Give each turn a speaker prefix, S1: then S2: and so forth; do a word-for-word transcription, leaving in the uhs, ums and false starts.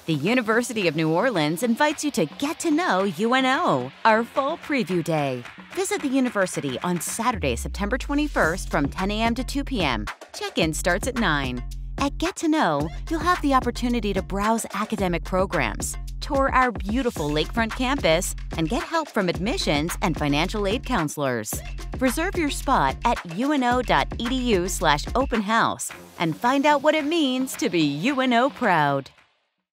S1: The University of New Orleans invites you to get to know U N O, our fall preview day. Visit the university on Saturday, September twenty-first from ten a m to two p m Check-in starts at nine. At Get to Know, you'll have the opportunity to browse academic programs, tour our beautiful lakefront campus, and get help from admissions and financial aid counselors. Reserve your spot at uno dot e d u slash open house and find out what it means to be U N O proud.